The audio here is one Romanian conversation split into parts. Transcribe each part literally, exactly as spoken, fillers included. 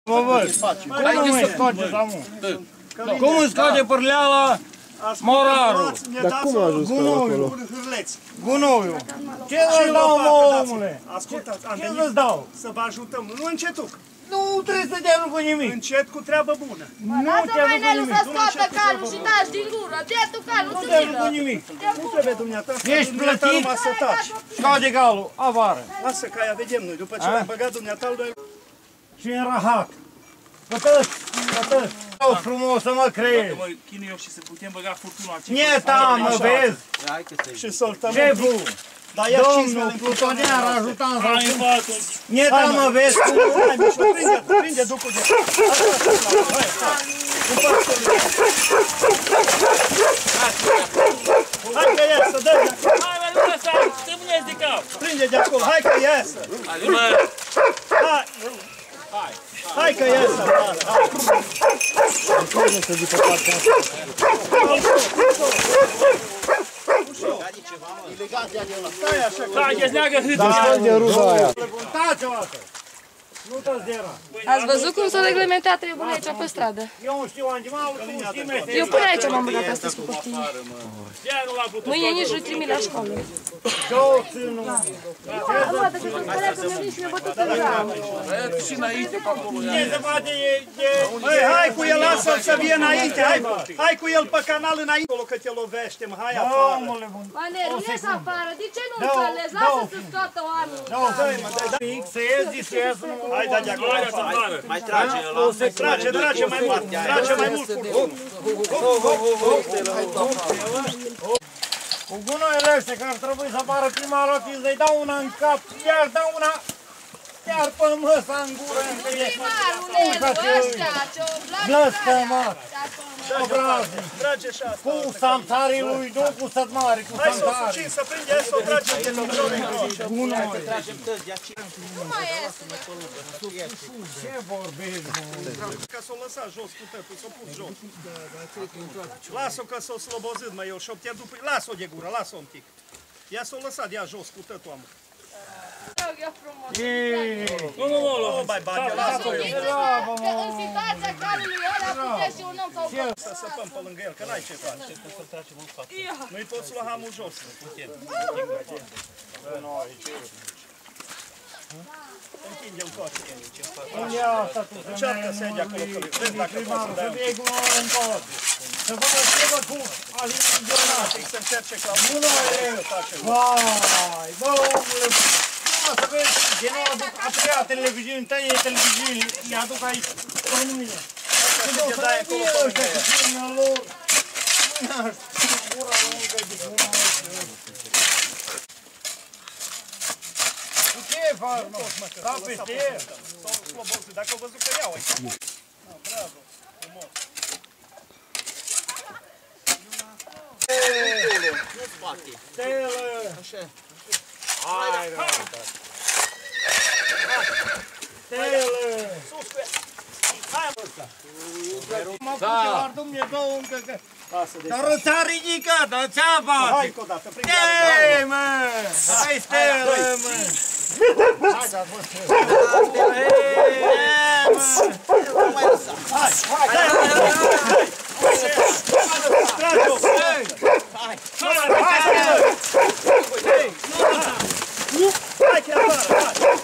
Mă văd. Cum îmi scoate samul? Cum îmi scoate pârleala morarul? Dar cum a ajuns acolo? Gunoiul. Ce îți dau, mă, omule? Ascultați, am Ce venit îți dau? să vă ajutăm. Nu încetuc. Nu trebuie să te cu nimic. Încet cu treabă bună. Nu te Lasă mai Nelu cu să nimic. scoată calul și taci din gură. Dă tu calul Nu să te vină. cu nimic. Nu trebuie dumneata. Ești dumneata plătit? numai să taci. Scoate calul, afară. Lasă că aia vedem noi. După ce A? l-am băgat dumneata, noi... Și în rahat. Cătăți, cătăți. Vreau frumos să mă crezi. Mă chinui eu și să putem băga furtuna. Nieta, mă vezi? Și soltăm. Șeful, Dar ia domnul cizmele în plutoniar ajutant să... Hai în față. Nieta, mă vezi? Hai, Mișo, prinde, prinde ducul de... Hai, hai. Hai că iasă, dă-i de acolo. Hai, mai nu lăsați, stămâneți de cap. Prinde de acolo, hai că iasă. Hai, bă. Hai. Hai că iasă. Stai așa că... Trageți, leagă hâtul. Dar de ruda aia. Taci-o asta. Nu te-ți dera. Ați văzut cum s-a reglementat treburile aici pe stradă? Eu nu știu animalul, tu știi meseria. Eu până aici m-am băgat astăzi cu copiii. Ia nu l-a putut. Mâine nici nu trimit la școală. Două ținut. Nu, dacă tu spăleați că mi-a și mi-a bătut în ram. Și înainte pe acolo. Ce se face e... e- Băi, hai cu el, lasă-l să vie înainte, hai, hai cu el pe canal înainte, acolo că te lovește, mă, hai afară. Omule bun. Manelu, ies afară, de ce nu Dă-o, înțelegi? dă-o. Lasă să scoată oamenii. Dă-o, dă-i, mă, dă-i, dă-i. Să ies, să ies, nu... Hai, da de acolo Hai, să afară. afară. Mai trage ăla. Trage, trage mai mult, trage mai mult furtunul. Cu gunoiele astea, că ar trebui să apară prima dată, să-i dau una în cap, iar dau una... Iar pe măsa în gură, încă e... Primarul, Nelu, ăștia, ce-o Blăstămat! Trage, trage și asta. Cu samțarii lui, nu cu sătmari, cu Hai să o samțarii. sucin, să prinde, hai să o trage de picior în gros. Nu mai iese. Ce vorbești, mă? Ca să o lăsați jos cu tătul, să o pus jos. Lasă-o că s-o slobozit, mă, eu și-o pierdut. Lasă-o de gură, lasă-o un pic. Ia să o lăsat, ia jos cu tătul, amă. Eu frumos. Nu, nu, nu, Nu mai bate, lasă-o eu. Că în situația calului ăla putea și un om sau Să săpăm pe lângă el, că n-ai ce face. Nu-i poți lua hamul jos. Închide-l toate. Unde e asta tu, Încearcă să iei de acolo, că vezi dacă poți să primarul, să dai un fie cu noi în colț. Să vă lăsă cu alinionat. pic, să încerce ca Nu, nu, vai, bă, omule, nu, să vezi, din nou aduc a treia televiziune, trei televiziuni, îi aduc aici, pe mine. Când o să dai acolo pe lângă el. Filmea lor, nu știu, gura lungă de gura noastră. Cu ce faci, mă? Ca peste el? S-au slobozit, dacă au văzut că iau aici. Bravo, frumos. Stelă! Așa. Hai, Stelă! Sus cu ea. Hai, mă. Mă pute la Dumnezeu încă că... Lasă de Dar ți-a ridicat, dar ți-a Hai face! încă o dată, prinde. Ei, mă! Hai, Stelă, mă! Hai, dar vă stelă. Ei, mă! Nu mai lăsa. Hai, hai, hai, hai, hai. Trage-o. Hai. Hai, Stelă. Hai, că e afară, hai.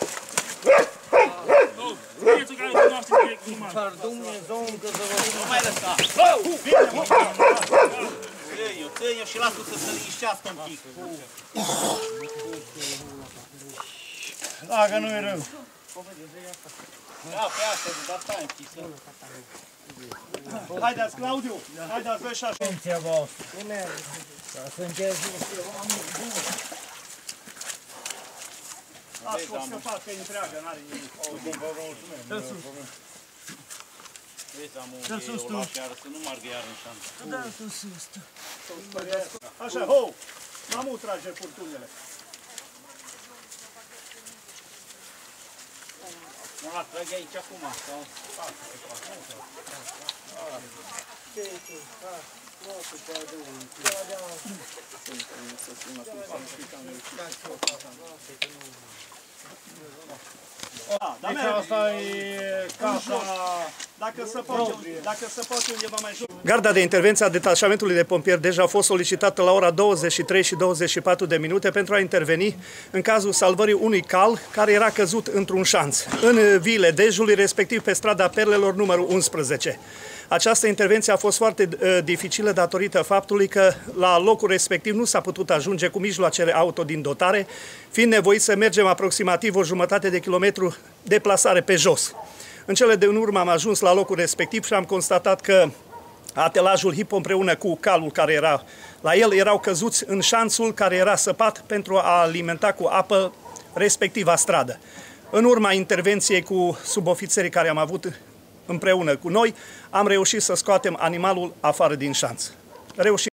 Băiețul care cunoaște direct cum ar. Dar Dumnezeu încă să vă... Nu mai lăsa. Bine, mă. Tăi-o, tăi-o și lasă-o să se liniștească un pic. Dacă nu-i rău. Da, pe asta, dar stai închisă. Haideți, Claudiu. Haideți, vezi și așa. Atenția voastră. Ca să încerci Lasă-o scăpat, că e întreagă, n-are nimic. Dă sus. Vezi, am un lași iară, să nu margă iară în șanță. Dă sus, sus. Așa, ho! Mamu trage furtunile. Nu, la trage aici acum, sau... Da, dar Deci merg. asta e casa... Dacă se poate, dacă se poate undeva mai jos. Garda de intervenție a detașamentului de pompieri deja a fost solicitată la ora douăzeci și trei și douăzeci și patru de minute pentru a interveni în cazul salvării unui cal care era căzut într-un șanț în viile Dejului, respectiv pe strada Perlelor numărul unsprezece. Această intervenție a fost foarte uh, dificilă datorită faptului că la locul respectiv nu s-a putut ajunge cu mijloacele auto din dotare, fiind nevoit să mergem aproximativ o jumătate de kilometru de plasare pe jos. În cele de urmă am ajuns la locul respectiv și am constatat că atelajul Hipo împreună cu calul care era la el erau căzuți în șanțul care era săpat pentru a alimenta cu apă respectiva stradă. În urma intervenției cu subofițerii care am avut împreună cu noi, am reușit să scoatem animalul afară din șanț. Reușit